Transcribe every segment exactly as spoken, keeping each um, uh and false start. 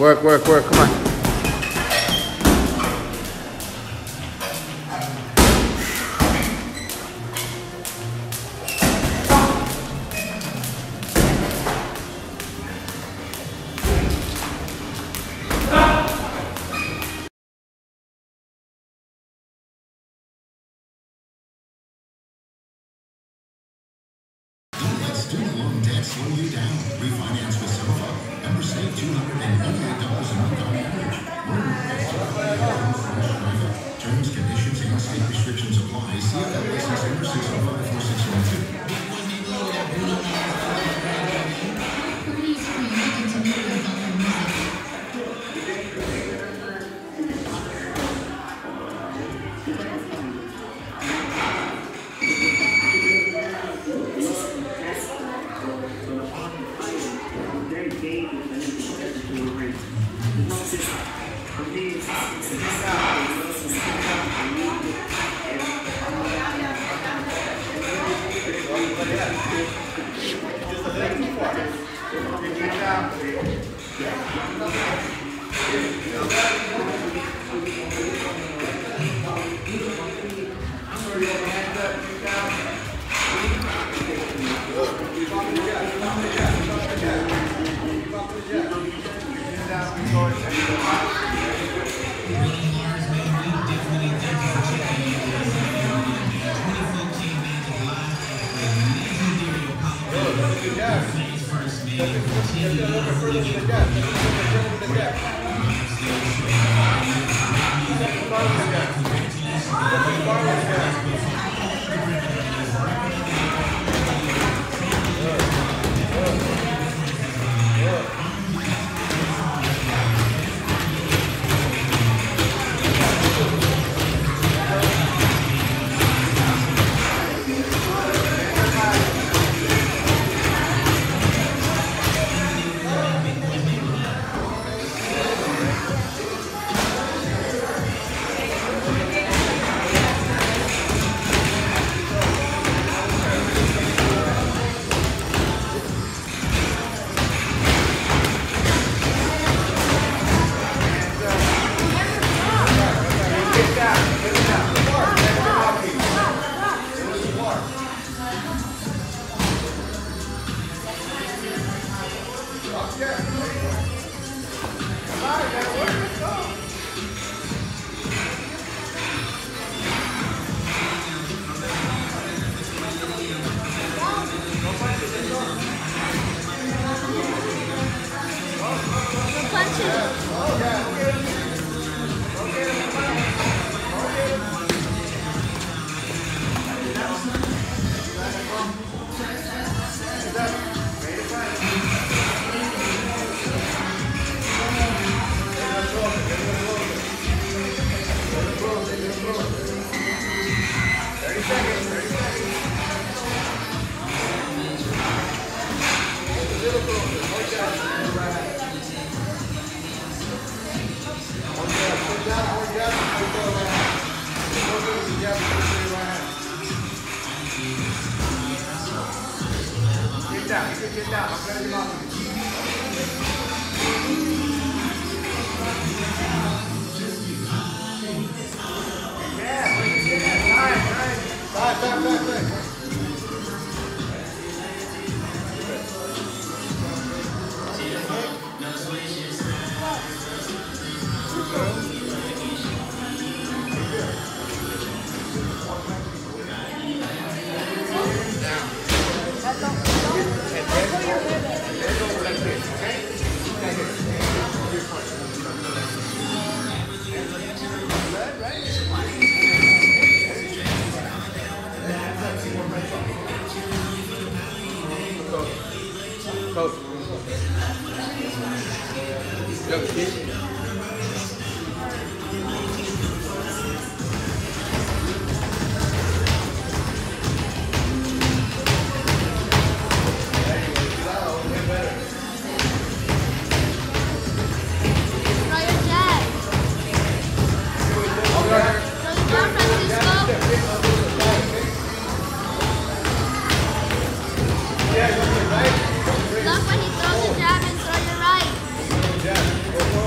Work, work, work. Come on. Slow you down. Refinance with SoFi. Members save two hundred eighty-eight dollars a month on average. Learn more at SoFi. Terms, conditions, and state restrictions apply. See F L license number six oh five four six one two. Coach. Young kid. Look when he throws the jab and throw your right.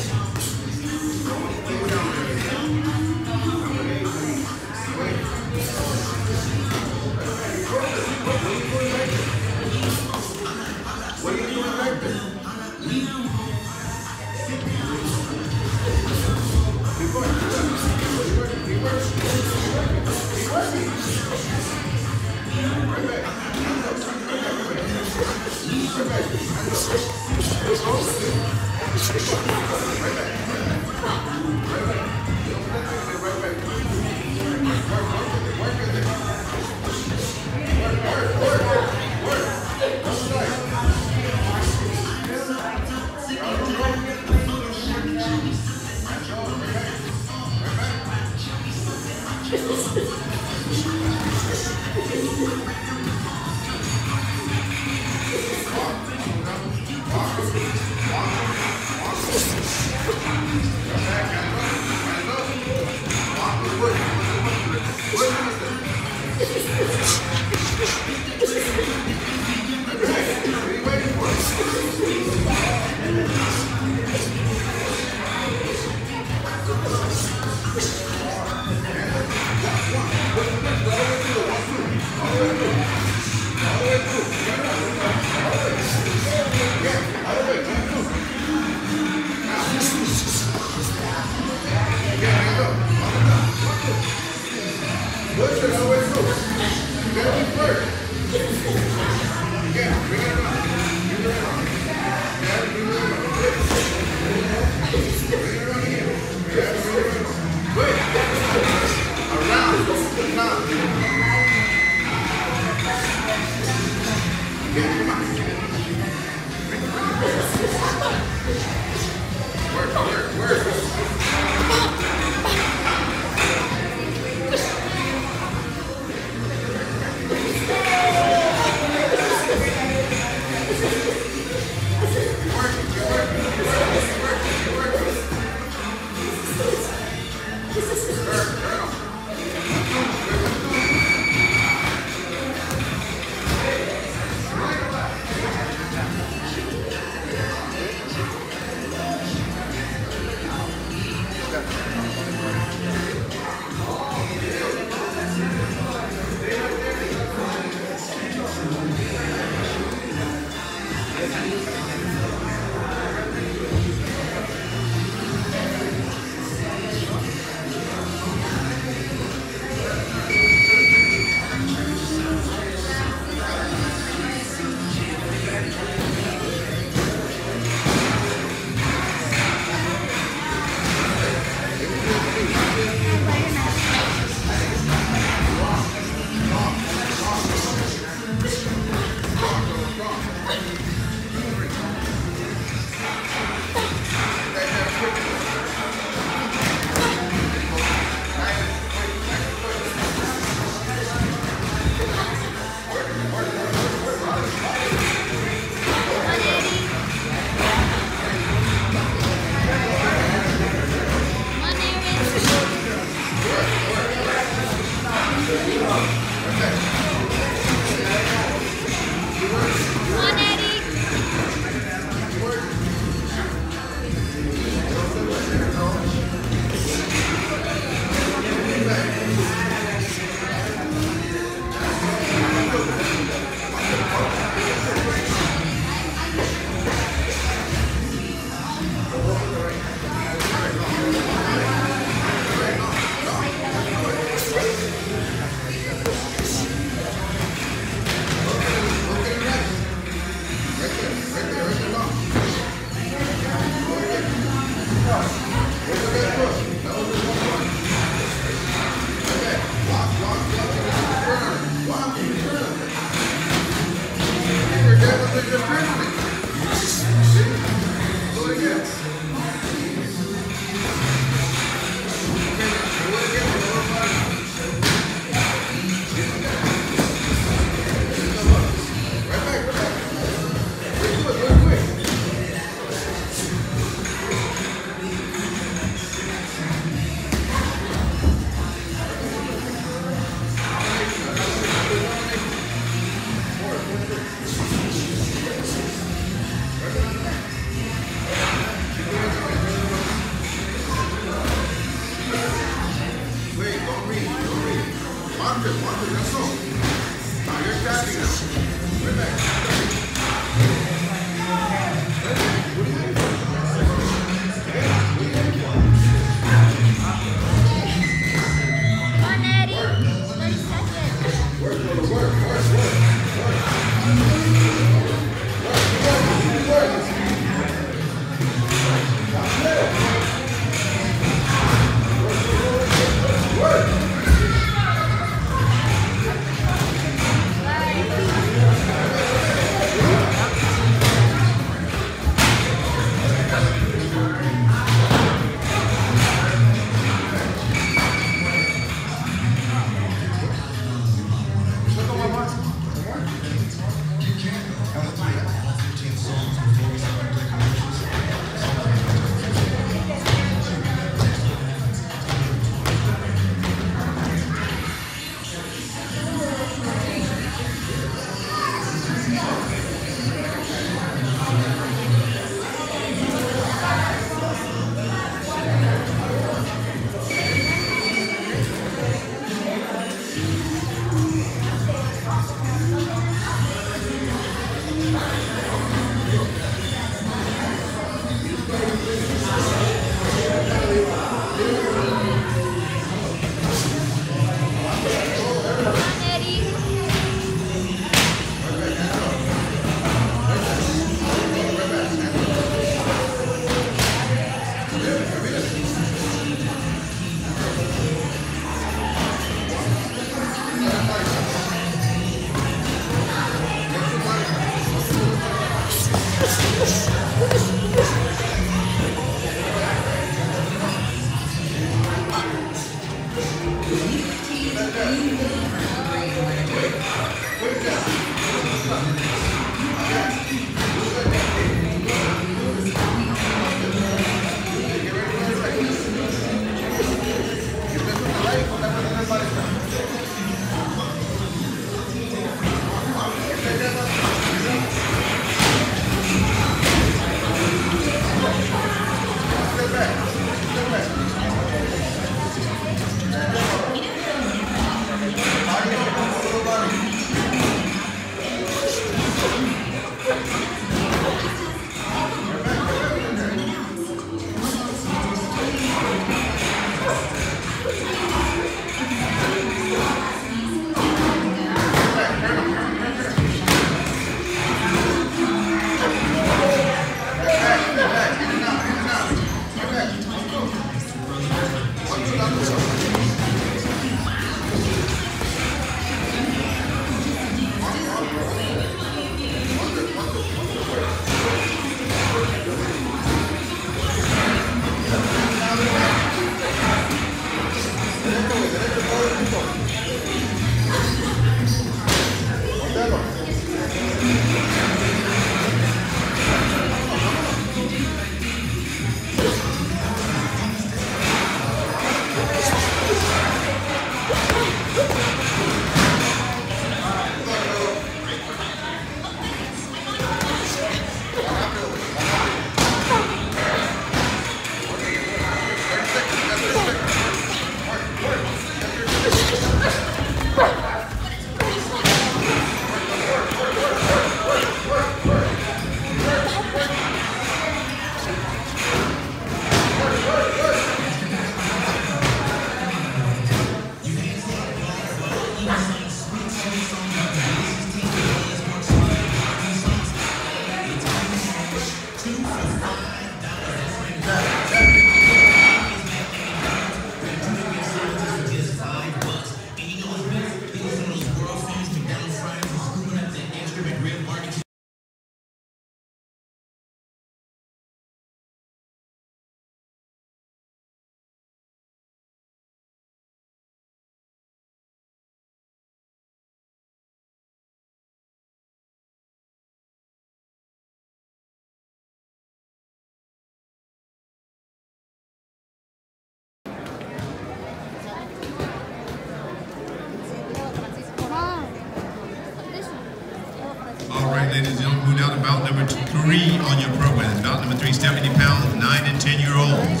All right, ladies and gentlemen, move down to bout number three on your program. Bout number three, seventy pounds, nine and ten year olds.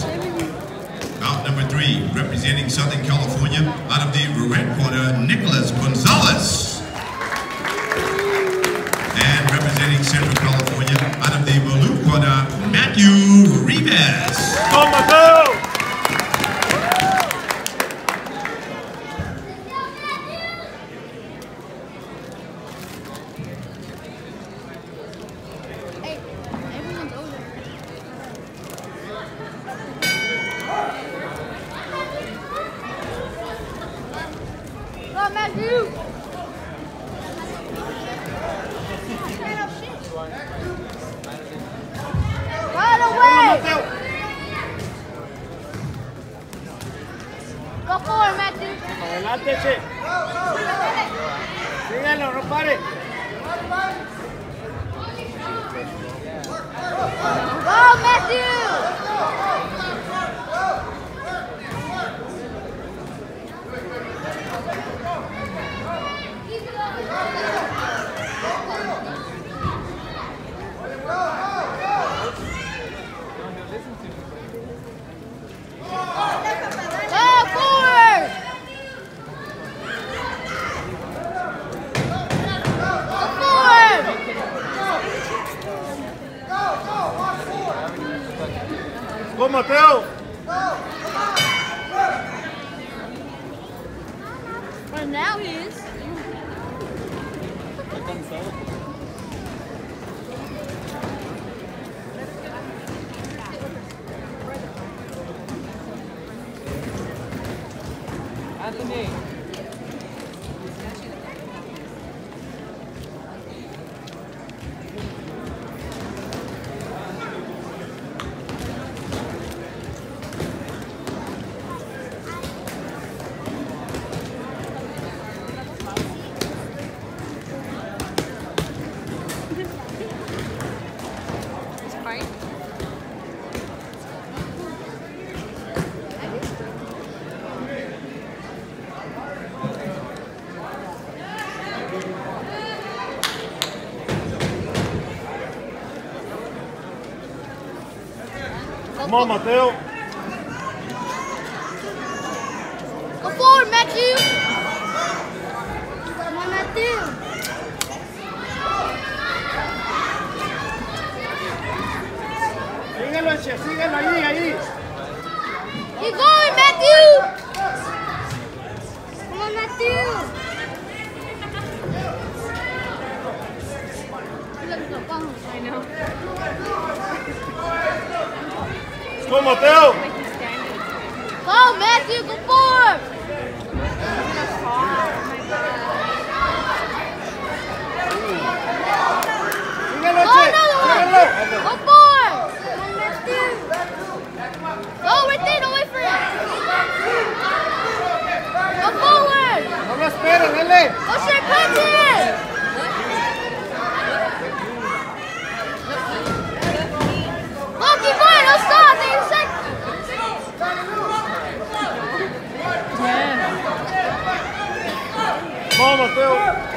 Bout number three, representing Southern California, out of the red corner, Nicholas Gonzalez. And representing Central California, out of the blue corner, Matthew Rivas. Come on, go! Matthew! Right away! Go forward, Matthew. Adelante, che. Síganlo, no pare. Go, Matthew! Go, Mateo! Well, now he is. Anthony! Come on, Mateo. Go forward, Matthew. Come on, Matthew. Síguelo, Eche, síguelo ahí, ahí. Keep going, Matthew. Come on, Matthew. I know. Let's go, Mateo. Go, Matthew. Go forward. Síguelo, Go Eche. another one. Síguelo. Go forward. Come on, Matthew. Go right there. Don't wait for it. Go forward. No lo esperes, dale. Go straight punch it. Go, keep going. Don't stop. Take a second. Come on, Mateo.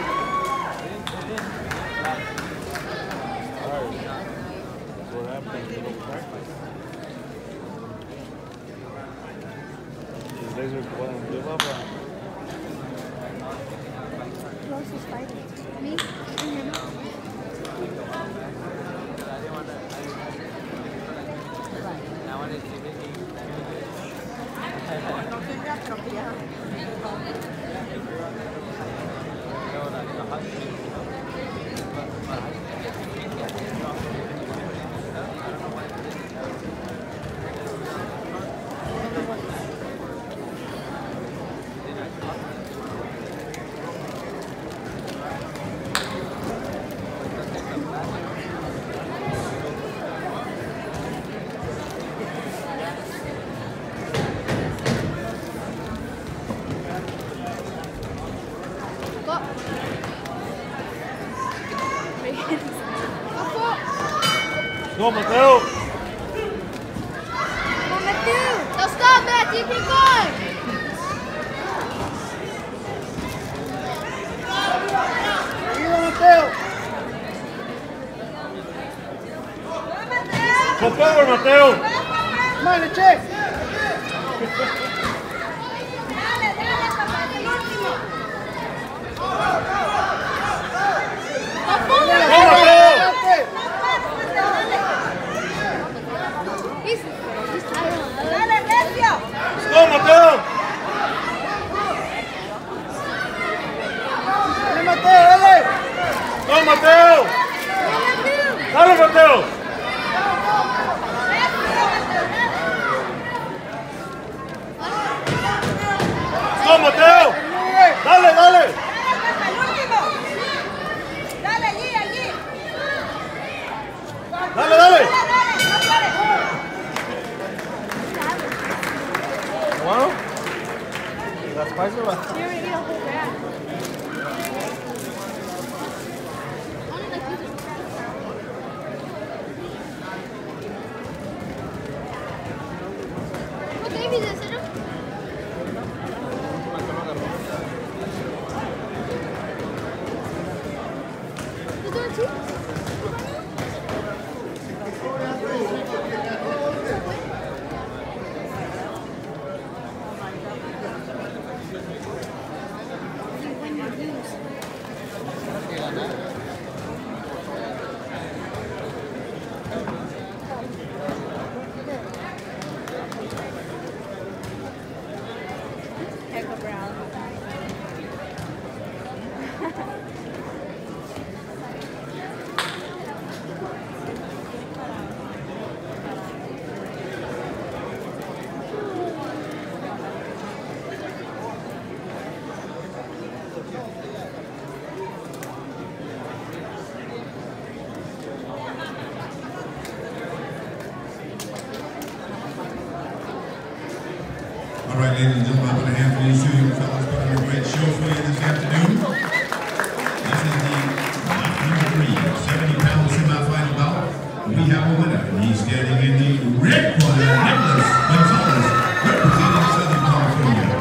Me? Go. Go for Let's go, Mateo. Come on, Matthew. Don't stop, Matthew. Keep going. Seguido, Mateo. Go forward, Mateo. Come on, Eche. Go forward. Go, Mateo. He's, he's tired. Let's go, Mateo. Dale, Mateo, dale. Go, Mateo. Dale, Mateo. Let's go, Mateo. Dale, dale. Dale, dale. Bueno, las páginas. You're gonna eat a whole bag. Only like this. What baby is this? You doing too? When you lose. Echo Brown. All right, ladies and gentlemen, I'm going to hand for these two young fellas put on a great show for you this afternoon. This is the one hundred three seventy pound semifinal bout. We have a winner, and he's standing in the red corner, Nicholas Gonzalez, representing Southern California.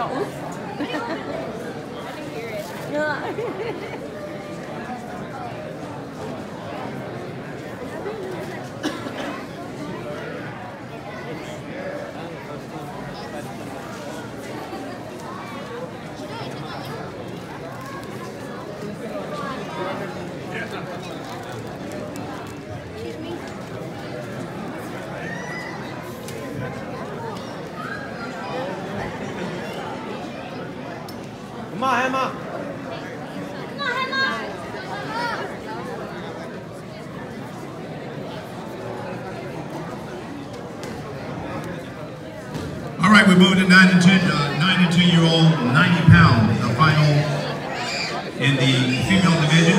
Come on, Emma. Come on, Emma. All right, we're moving to nine and ten, uh, nine and ten year old, ninety pounds, the final in the female division.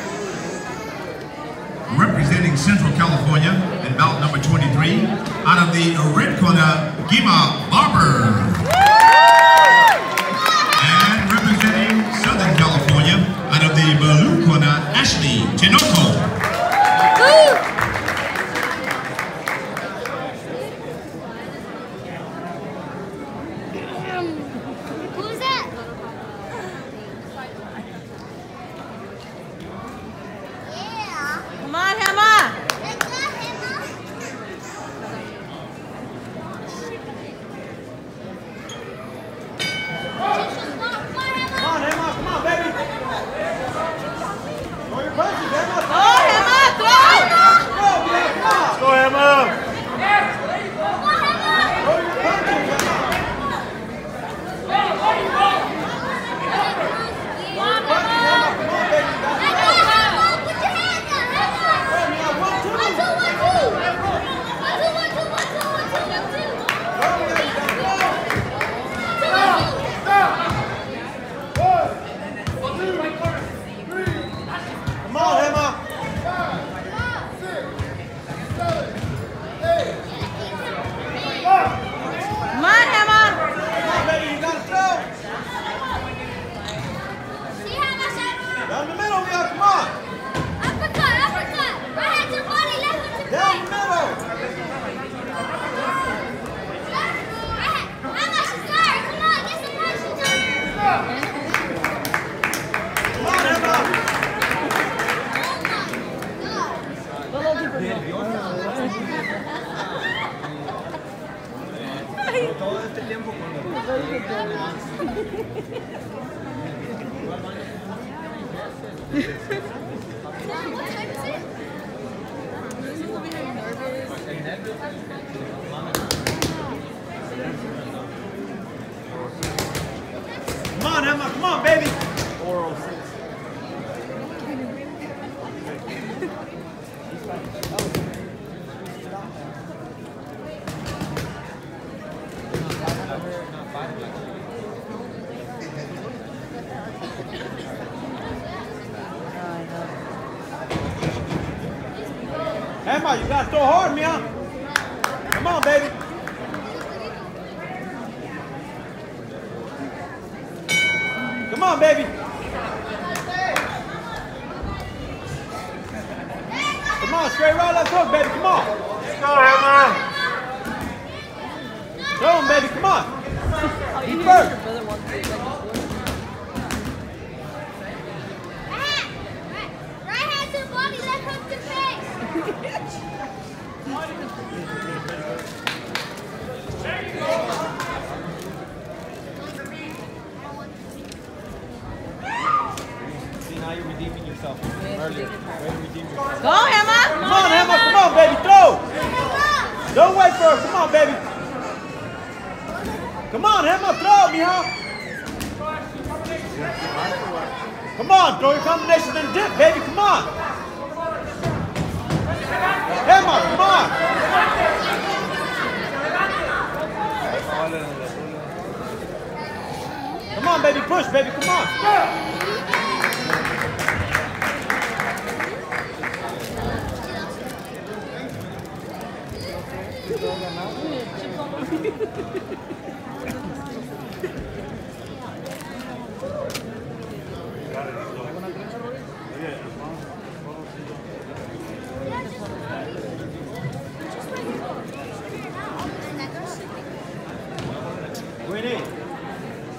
Representing Central California in bout number twenty-three, out of the red corner, Gima Barber. And representing Southern California, out of the blue corner, Ashley Tinoco. Who's that? Yeah. Come on, Emma. Let's go, Emma. Come on, Emma. Come on, baby. Throw your punches, Emma. Go, Emma. Go. Go, yeah, come on. Go, Emma. Throw your punches, Emma. Come on, Emma. Come on, Emma. Come on, baby, you gotta throw. Down the middle, yeah, come on. Down the middle. Come on, Emma. Come on, Emma, come on, baby. four oh six. Emma, you gotta throw hard, Mia. Come on, baby. Come on, baby. Come on, straight right, let's hook, baby. Come on. Let's go, Emma. Throw him, baby. Come on. He first. Right hand to the body, left hook to face. See, now you're redeeming yourself. Earlier. Way to redeem yourself. Go, Emma. Come on, Emma. Come on, baby. Throw. Don't wait for her. Come on, baby. Come on, Emma. Throw, Mia. Come on. Throw your combinations and dip, baby. Come on. Emma, come on. Come on, baby. Push, baby. Come on. Queenie.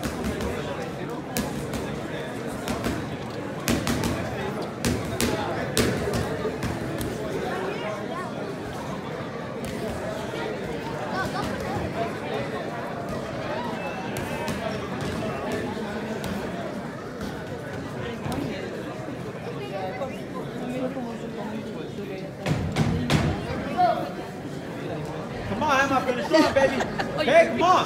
Emma, finish strong, baby. Hey, come on.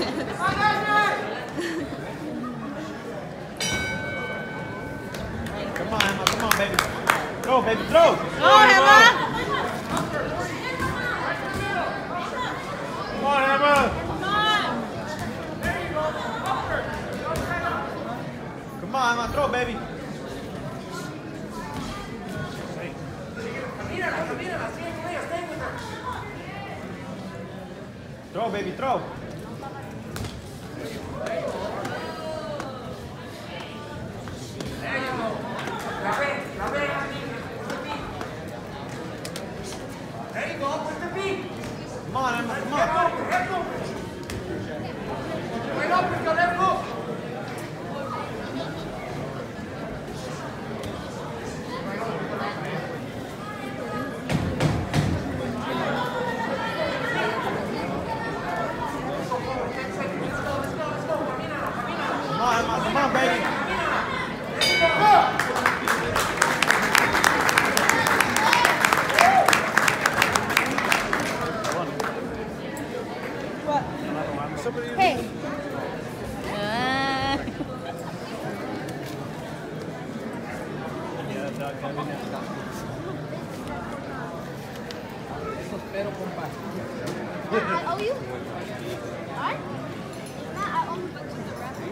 Come on, Emma, come on, baby. Throw, baby, throw. Go, Emma. Come on, Emma. Come on, Emma, throw, baby. Throw, baby, throw. Come on, Emma, come on. Come on, Emma, come on, baby. Hey. Ah. I owe you? What? Nah, I owe you books to the referee.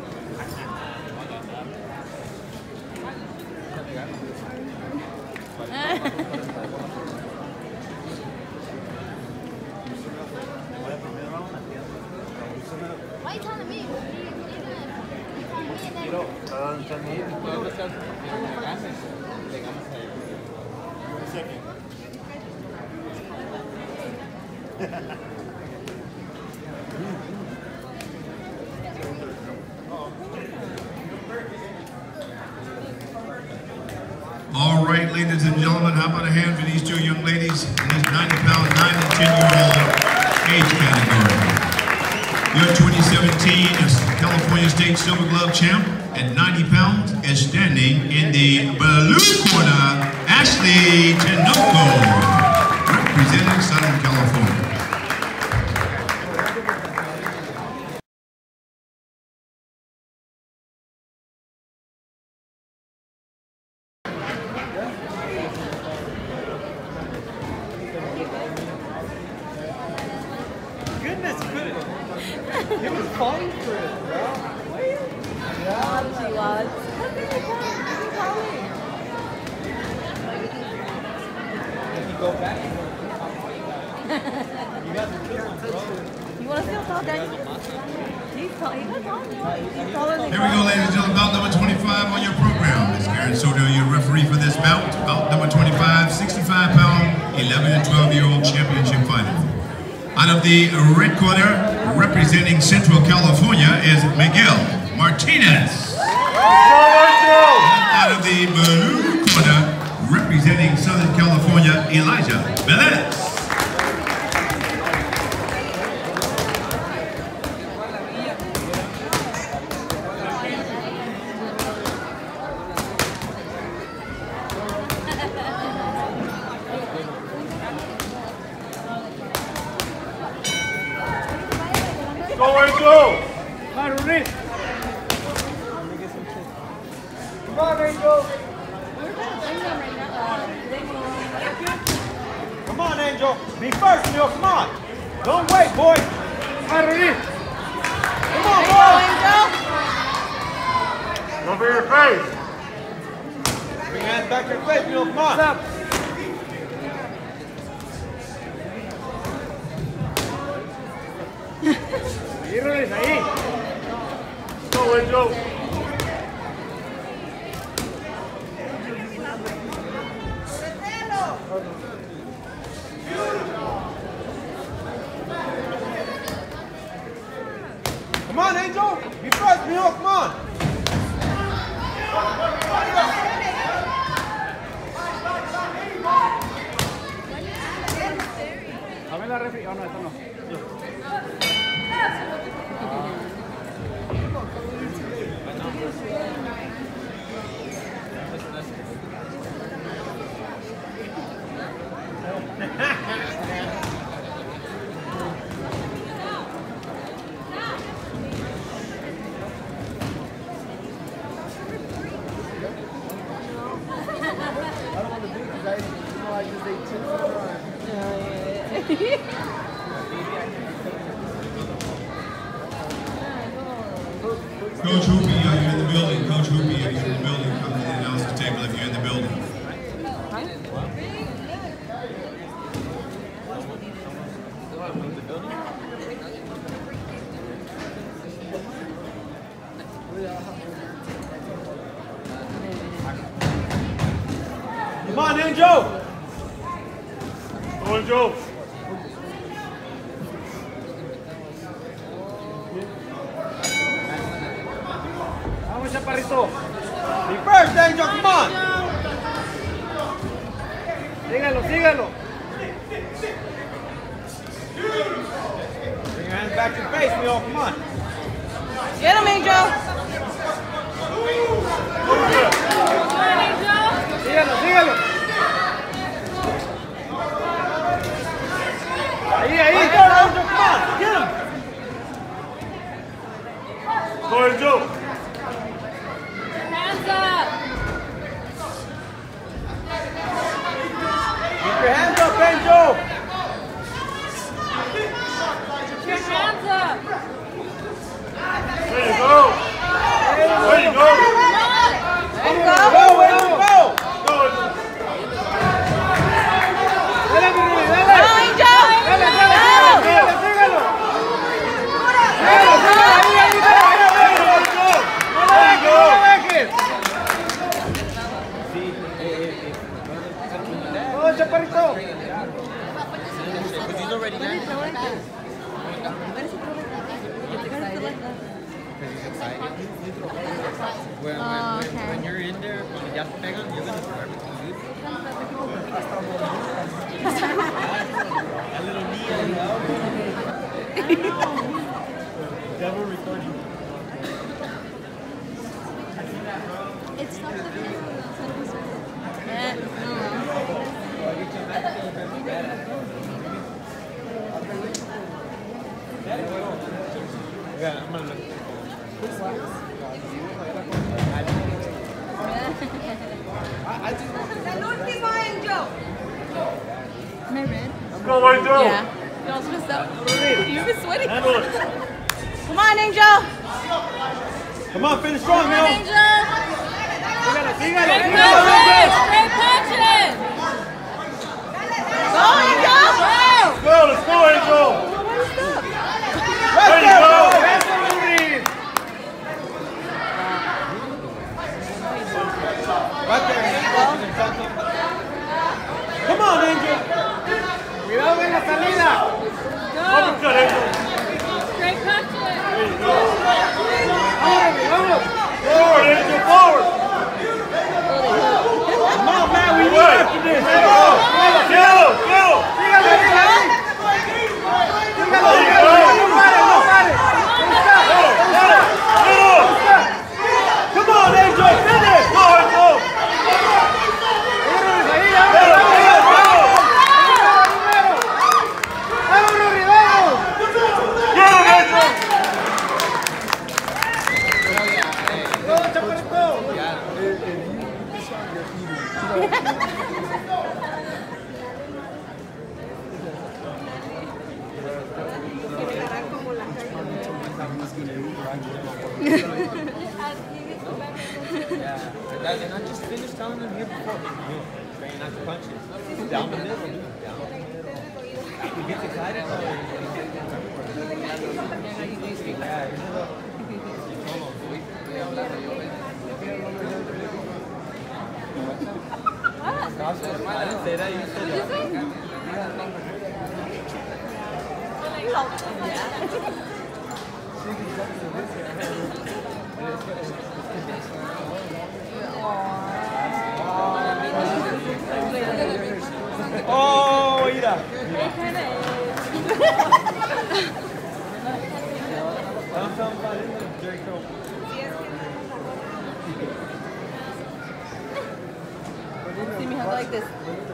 Why are you telling me? What are you, what are you gonna, you telling me and then... All right, ladies and gentlemen, how about a hand for these two young ladies in this ninety pound, nine and ten year old age category. Your twenty seventeen California State Silver Glove champ at ninety pounds is standing in the blue corner, Ashley Tinoco, representing Southern California. Goodness, goodness. It was falling for it, bro. Oh, she was. If you go back, you guys are different, bro. You want to feel tall, Daddy? He's tall. He was tall. He's taller than Here we go, ladies and gentlemen, bout number twenty-five on your program. It's Karen Soto, your referee for this bout. Bout number twenty-five, sixty-five pound, eleven and twelve year old championship final. Out of the red corner, representing Central California, is Miguel Martinez. Out of the blue corner, representing Southern California, Elijah Velez. Go, Angel! Come on, Rudy. Come on, Angel! Come on, Angel! Be first, Neil, come on! Don't wait, boy! Come on, Rudy! Come on, boy! Over your face! Bring your hands back to your face, Neil, come on! What's up? Ahí, ahí. Go, Angel. Come on, Angel. Be first, Neil. Come on. A ver la refri. Oh, no, esto no. realizes they took the run. Coach Hoopy, uh, you're in the building. Coach Hoopy, uh, you're in the building. Come to the announcer table if you're in the building. Come on, Angel! Go, Angel! Vamos, Chaparrito! Be first, Angel, come on! Sígalo, sígalo! Bring your hands back to your face, Mio, come on! Get him, Angel! Sígalo, sígalo. Ahí, ahí, go, Angel, come on, get him. Go, Angel. Hands up! Keep your hands up, Angel. Keep your hands up! There you go. There you go. There you go! Go, Angel, go. Go, Angel. Dale, Mimi, dale. Go, Angel! Dale, dale, Go! sígalo, sígalo. Sígalo, sígalo, ahí, ahí, ahí, ahí, ahí, go. No lo dejes, no lo dejes. Oh, Chaparrito. When, when, Oh, when, okay. when you're in there, when ya te pegan, you're gonna start everything good. A little knee. Devil recording. It's not the video. Eh, no. Yeah, I'm gonna look. Am I red? Go, Angel. Yeah. You all supposed to. You've been sweating. Handle it. Come on, Angel! Come on, finish strong, Come Mio. on, Angel! Sígalo, sígalo, Straight sígalo, punches! Angel. Straight punches! Go, Angel! Go! Go, let's go, Angel. There you go. That's what we need. Right there, Angel. Come on, Angel. Cuidado en la salida. Go! Uppercut, Angel. Straight punches! There you go. Vamos, vamos. Forward, Angel, forward. Come on, man, we need after this. Go. Go, go. Sígalo, sígalo. Sígalo, sígalo. No pare, no pare. Come on, Angel, finish. Go, Angel. Ahí, vámonos, vámonos. Vámonos, Rivero. Get him, Angel. Go, Chaparrito. Yeah, and I just finished telling them here before. You train not to punch it. Down the middle, dude. Down the middle. He gets excited. Oh, yeah, he's a little. I didn't say that. You said that. Oh, mira. See me have like this.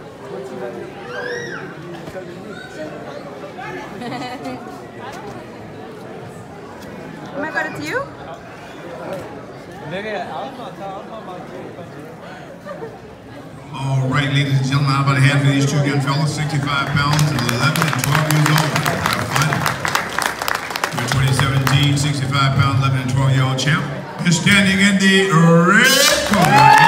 Oh my god, it's you? Nigga, I was not talking about All right, ladies and gentlemen, how about a hand for these two young fellas, sixty-five pounds, eleven and twelve years old. Have fun. Your twenty seventeen sixty-five pound, eleven and twelve year old champ is standing in the red corner.